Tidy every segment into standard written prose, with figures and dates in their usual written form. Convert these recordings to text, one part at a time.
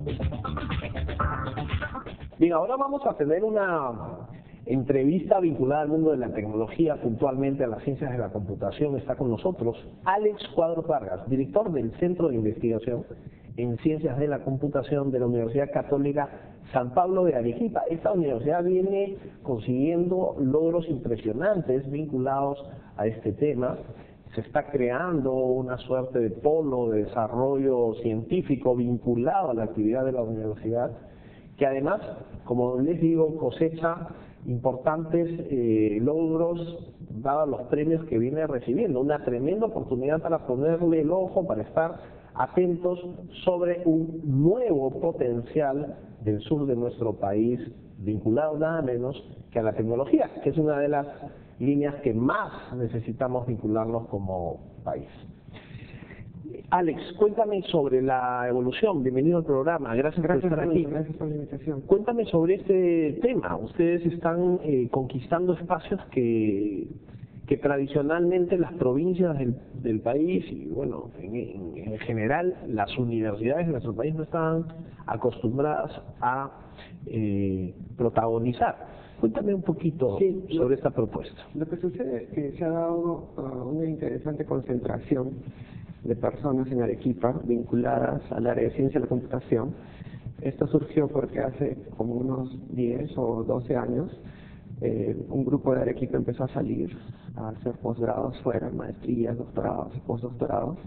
Bien, ahora vamos a tener una entrevista vinculada al mundo de la tecnología, puntualmente a las ciencias de la computación. Está con nosotros Alex Cuadros Vargas, director del Centro de Investigación en Ciencias de la Computación de la Universidad Católica San Pablo de Arequipa. Esta universidad viene consiguiendo logros impresionantes vinculados a este tema. Se está creando una suerte de polo de desarrollo científico vinculado a la actividad de la universidad, que además, como les digo, cosecha importantes logros dados los premios que viene recibiendo. Una tremenda oportunidad para ponerle el ojo, para estar atentos sobre un nuevo potencial del sur de nuestro país, vinculado nada menos que a la tecnología, que es una de las líneas que más necesitamos vincularnos como país. Alex, cuéntame sobre la evolución. Bienvenido al programa. Gracias por estar aquí. Gracias por la invitación. Cuéntame sobre este tema. Ustedes están conquistando espacios que tradicionalmente las provincias del país y, bueno, en general las universidades de nuestro país no estaban acostumbradas a protagonizar. Cuéntame un poquito sobre esta propuesta. Lo que sucede es que se ha dado una interesante concentración de personas en Arequipa vinculadas al área de ciencia de la computación. Esto surgió porque hace como unos 10 o 12 años un grupo de Arequipa empezó a salir a hacer posgrados fuera, maestrías, doctorados y postdoctorados.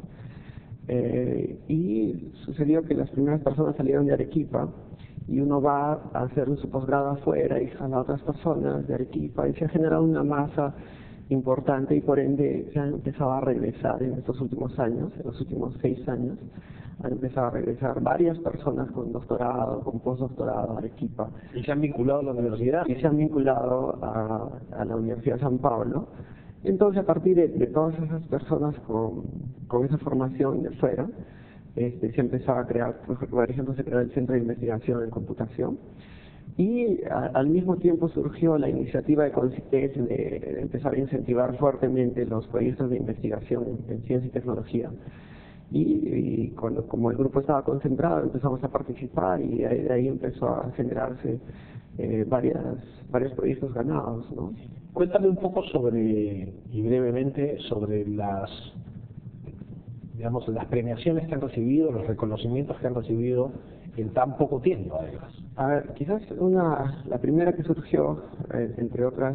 Y sucedió que las primeras personas salieron de Arequipa y uno va a hacer su posgrado afuera y jala a otras personas de Arequipa y se ha generado una masa importante y por ende se ha empezado a regresar en estos últimos años, en los últimos 6 años, han empezado a regresar varias personas con doctorado, con postdoctorado a Arequipa. ¿Y se han vinculado a la universidad? Y se han vinculado a la Universidad de San Pablo. Entonces, a partir de todas esas personas con esa formación de fuera, se empezó a crear, por ejemplo, se creó el Centro de Investigación en Computación. Y al mismo tiempo surgió la iniciativa de CONCITES de empezar a incentivar fuertemente los proyectos de investigación en ciencia y tecnología. Y como el grupo estaba concentrado, empezamos a participar y de ahí empezó a generarse varios proyectos ganados, ¿no? Cuéntame un poco sobre, y brevemente, sobre las premiaciones que han recibido, los reconocimientos que han recibido en tan poco tiempo, además. A ver, quizás la primera que surgió, entre otros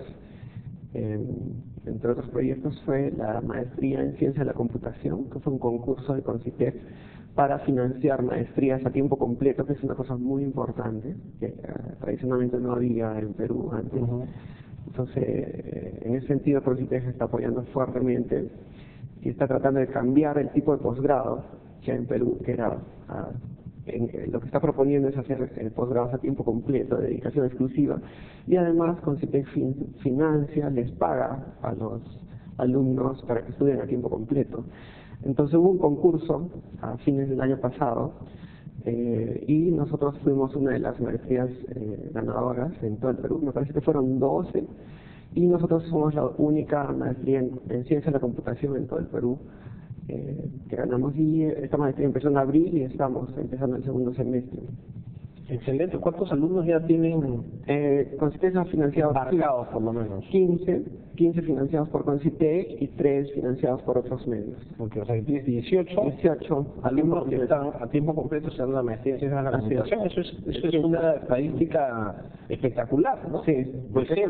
proyectos, fue la maestría en ciencia de la computación, que fue un concurso de CONCITEC para financiar maestrías a tiempo completo, que es una cosa muy importante, que tradicionalmente no había en Perú antes. Entonces, en ese sentido, CONCITEC está apoyando fuertemente y está tratando de cambiar el tipo de posgrado que en Perú, que era lo que está proponiendo es hacer posgrados a tiempo completo, de dedicación exclusiva, y además CONCITEC financia, les paga a los alumnos para que estudien a tiempo completo. Entonces hubo un concurso a fines del año pasado y nosotros fuimos una de las maestrías ganadoras en todo el Perú. Me parece que fueron 12 y nosotros somos la única maestría en ciencia de la computación en todo el Perú que ganamos, y esta maestría empezó en abril y estamos empezando el segundo semestre. Excelente. ¿Cuántos alumnos ya tienen CONCITEC ha financiado embarcados, por lo menos? 15 financiados por CONCITEC y 3 financiados por otros medios. Porque, o sea, tienes 18 alumnos que están a tiempo completo estudiando la maestría en ciencias de la computación. Eso es una estadística espectacular, ¿no? Sí, pues sí,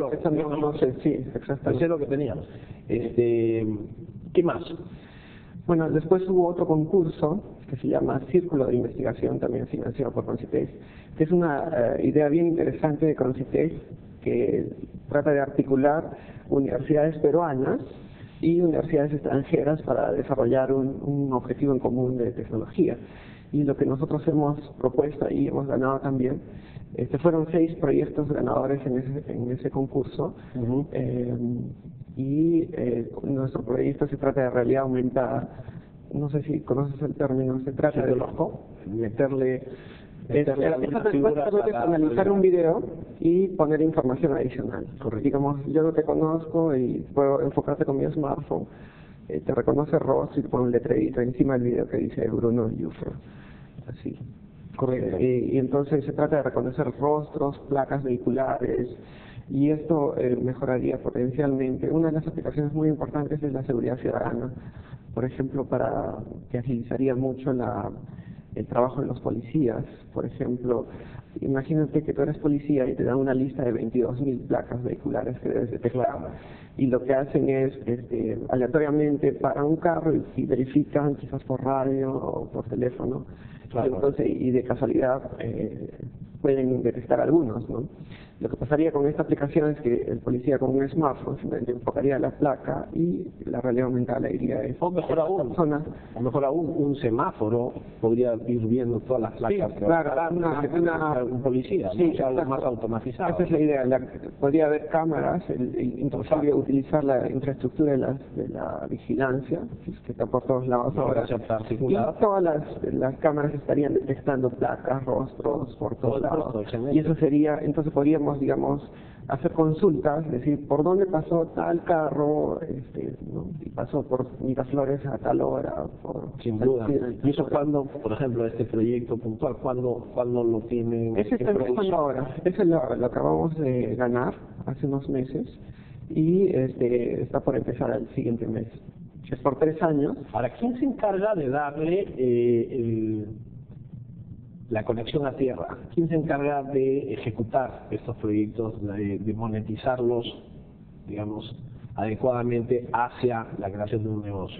lo que teníamos. ¿Qué más? Bueno, después hubo otro concurso que se llama Círculo de Investigación, también financiado por CONCITEC, que es una idea bien interesante de CONCITEC, que trata de articular universidades peruanas y universidades extranjeras para desarrollar un objetivo en común de tecnología. Y lo que nosotros hemos propuesto y hemos ganado también, fueron 6 proyectos ganadores en ese concurso. Nuestro proyecto se trata de realidad aumentada. No sé si conoces el término, se trata de meterle analizar un video y poner información adicional. Digamos, yo no te conozco y puedo enfocarte con mi smartphone, te reconoce rostro y te pone un letrerito encima del video que dice Bruno Yufro. Así. Correcto. Y entonces se trata de reconocer rostros, placas vehiculares, y esto mejoraría potencialmente. Una de las aplicaciones muy importantes es la seguridad ciudadana, por ejemplo, para que agilizaría mucho el trabajo de los policías. Por ejemplo, imagínate que tú eres policía y te dan una lista de 22.000 placas vehiculares que debes detectar. Y lo que hacen es, aleatoriamente paran un carro y verifican, quizás por radio o por teléfono, entonces, y de casualidad pueden detectar algunos, ¿no? Lo que pasaría con esta aplicación es que el policía con un smartphone le enfocaría la placa y la realidad aumentada le diría eso. O mejor aún, un semáforo podría ir viendo todas las placas. Sí, claro, un policía, sí, ¿no? Algo más automatizado. Esa es la idea. Podría haber cámaras, inclusive utilizar la infraestructura de la vigilancia, que está por todos lados ahora. Y todas las cámaras estarían detectando placas, rostros por todos lados. Y eso sería, entonces podríamos, digamos, hacer consultas, decir, ¿por dónde pasó tal carro? ¿No? Y pasó por Miraflores a tal hora. Sin duda. ¿Y eso cuándo, por ejemplo, este proyecto puntual, cuándo lo tienen? Ese está empezando ahora. Ese lo acabamos de ganar hace unos meses y está por empezar el siguiente mes. Es por 3 años. Ahora, ¿quién se encarga de darle la conexión a tierra? ¿Quién se encarga de ejecutar estos proyectos, de monetizarlos, digamos, adecuadamente hacia la creación de un negocio?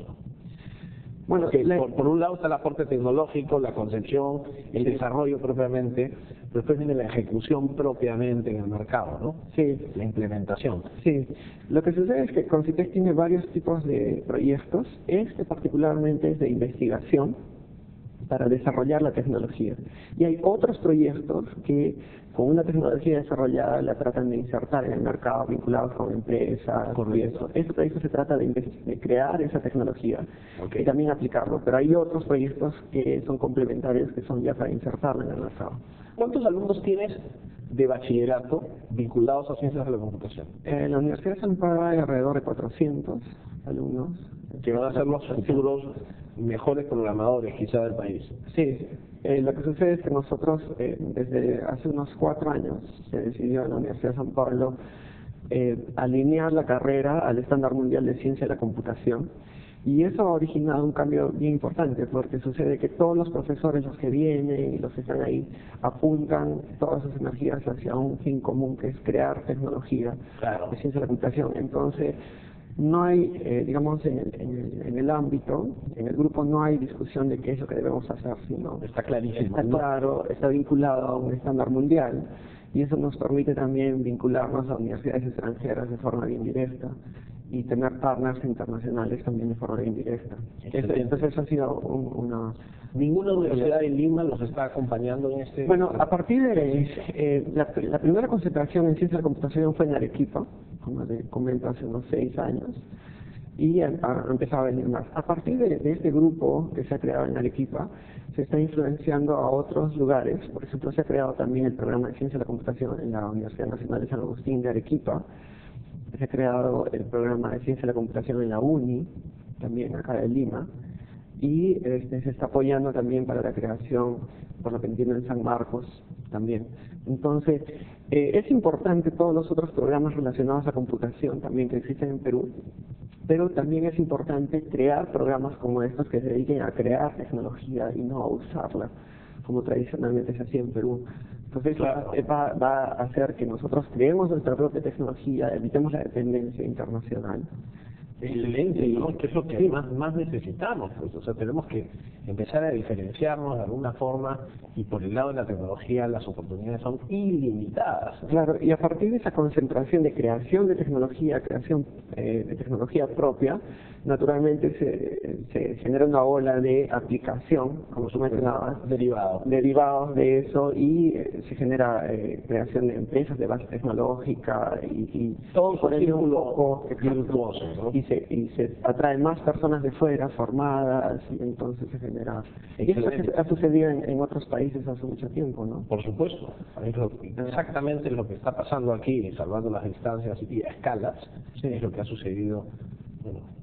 Bueno, por un lado está el aporte tecnológico, la concepción, el desarrollo propiamente, pero después viene la ejecución propiamente en el mercado, ¿no? Sí. La implementación. Sí. Lo que sucede es que Concitec tiene varios tipos de proyectos. Particularmente es de investigación para desarrollar la tecnología. Y hay otros proyectos que con una tecnología desarrollada la tratan de insertar en el mercado, vinculados con empresas. Correcto. Este proyecto se trata de crear esa tecnología y también aplicarlo, pero hay otros proyectos que son complementarios, que son ya para insertarlo en el mercado. ¿Cuántos alumnos tienes de bachillerato vinculados a ciencias de la computación? En la Universidad de San Pablo hay alrededor de 400 alumnos. Que van a ser los futuros mejores programadores quizá del país. Sí, lo que sucede es que nosotros desde hace unos 4 años se decidió en la Universidad de San Pablo alinear la carrera al estándar mundial de ciencia de la computación, y eso ha originado un cambio bien importante, porque sucede que todos los profesores, los que vienen y los que están ahí, apuntan todas sus energías hacia un fin común, que es crear tecnología de ciencia de la computación. Entonces no hay, digamos, en el ámbito, en el grupo no hay discusión de qué es lo que debemos hacer, sino está clarísimo, está claro, está vinculado a un estándar mundial, y eso nos permite también vincularnos a universidades extranjeras de forma bien directa y tener partners internacionales también de forma bien directa. Entonces eso ha sido una... ¿Ninguna universidad en Lima los está acompañando en este...? Bueno, a partir de la primera concentración en ciencia de la computación fue en Arequipa, como les comento, hace unos 6 años, y ha empezado a venir más. A partir de este grupo que se ha creado en Arequipa, se está influenciando a otros lugares. Por ejemplo, se ha creado también el programa de ciencia de la computación en la Universidad Nacional de San Agustín de Arequipa. Se ha creado el programa de ciencia de la computación en la UNI, también acá de Lima, y se está apoyando también para la creación, por lo que entiendo, en San Marcos también. Entonces, es importante todos los otros programas relacionados a computación también que existen en Perú, pero también es importante crear programas como estos que se dediquen a crear tecnología y no a usarla, como tradicionalmente se hacía en Perú. Entonces, va a hacer que nosotros creemos nuestra propia tecnología, evitemos la dependencia internacional. Excelente, ¿no? Que es lo que más necesitamos, pues. O sea, tenemos que empezar a diferenciarnos de alguna forma, y por el lado de la tecnología las oportunidades son ilimitadas. Claro, y a partir de esa concentración de creación de tecnología propia, naturalmente se genera una ola de aplicación, como tú mencionabas, derivados de eso, y se genera creación de empresas de base tecnológica y todo por ello un poco virtuoso, ¿no? y se atraen más personas de fuera formadas, y entonces se genera. Y eso ha sucedido en otros países hace mucho tiempo, ¿no? Por supuesto, exactamente lo que está pasando aquí, salvando las distancias y a escalas, es lo que ha sucedido, bueno,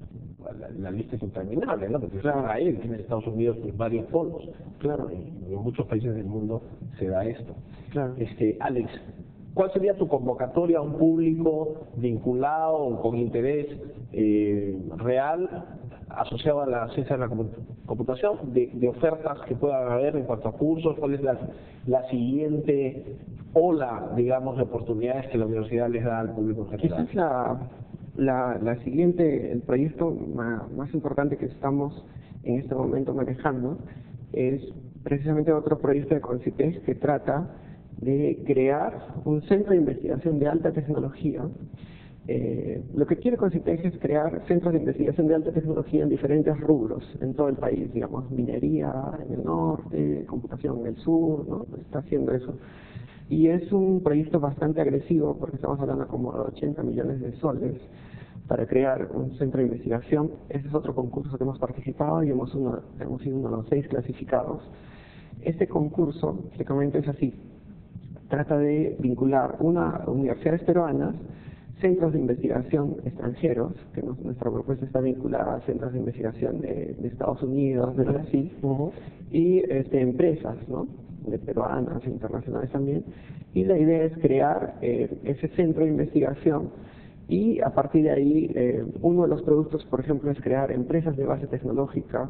la lista es interminable, ¿no? Porque Claro. Israel tiene Estados Unidos pues, varios polos. Claro. En muchos países del mundo se da esto. Claro. Alex, ¿cuál sería tu convocatoria a un público vinculado con interés real asociado a la ciencia de la computación, de ofertas que puedan haber en cuanto a cursos? ¿Cuál es la siguiente ola, digamos, de oportunidades que la universidad les da al público en general? Quizás la siguiente, el proyecto más importante que estamos en este momento manejando es precisamente otro proyecto de Concitec que trata de crear un centro de investigación de alta tecnología. Lo que quiere Concitec es crear centros de investigación de alta tecnología en diferentes rubros en todo el país, digamos, minería en el norte, computación en el sur, ¿no? Está haciendo eso. Y es un proyecto bastante agresivo porque estamos hablando como de 80 millones de soles para crear un centro de investigación. Ese es otro concurso que hemos participado y hemos sido uno de los 6 clasificados. Este concurso, básicamente es así, trata de vincular universidades peruanas, centros de investigación extranjeros, que nuestra propuesta está vinculada a centros de investigación de Estados Unidos, de Brasil, y empresas, ¿no?, de peruanas e internacionales también, y la idea es crear ese centro de investigación y a partir de ahí uno de los productos, por ejemplo, es crear empresas de base tecnológica.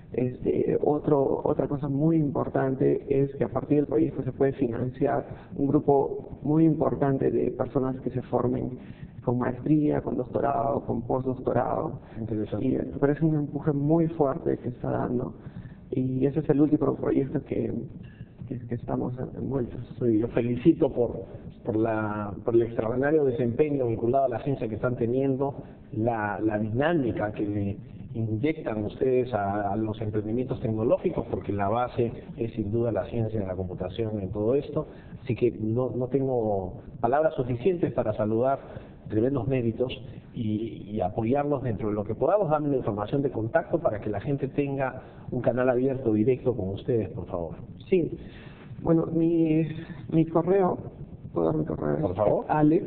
Otra cosa muy importante es que a partir del proyecto se puede financiar un grupo muy importante de personas que se formen con maestría, con doctorado, con postdoctorado. Interesante. Y me parece un empuje muy fuerte que está dando. Y ese es el último proyecto que estamos envueltos. Yo felicito por el extraordinario desempeño vinculado a la ciencia que están teniendo, la dinámica que le inyectan ustedes a los emprendimientos tecnológicos, porque la base es sin duda la ciencia de la computación en todo esto. Así que no tengo palabras suficientes para saludar tremendos méritos y apoyarlos dentro de lo que podamos, darle la información de contacto para que la gente tenga un canal abierto directo con ustedes, por favor. Sí, bueno, mi correo, ¿puedo dar mi correo? Por favor.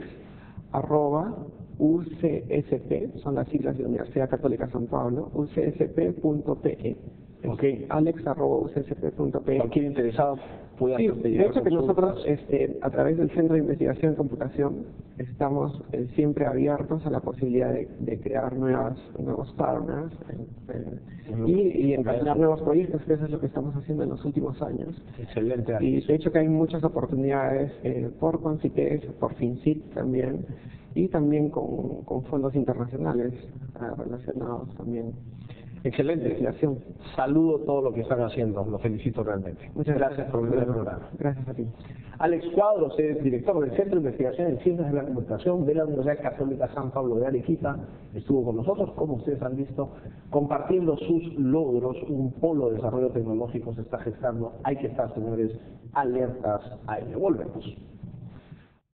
alex@ucsp, son las siglas de Universidad Católica San Pablo, ucsp.pe. Ok. alex@ucsp.pe. Cualquier interesado puede Sí, hacerte de llegar hecho que consultas. nosotros a través del Centro de Investigación en Computación estamos siempre abiertos a la posibilidad de crear nuevos partners y encaminar nuevos proyectos, que eso es lo que estamos haciendo en los últimos años. Excelente. Y de hecho que hay muchas oportunidades por Concitec, por FinCit también, y también con fondos internacionales relacionados también. Excelente. Investigación. Saludo todo lo que están haciendo, lo felicito realmente. Muchas gracias por venir al programa. Gracias a ti. Alex Cuadros es director del Centro de Investigación en Ciencias de la Computación de la Universidad Católica San Pablo de Arequipa. Estuvo con nosotros, como ustedes han visto, compartiendo sus logros. Un polo de desarrollo tecnológico se está gestando. Hay que estar, señores, alertas a ello. Volvemos.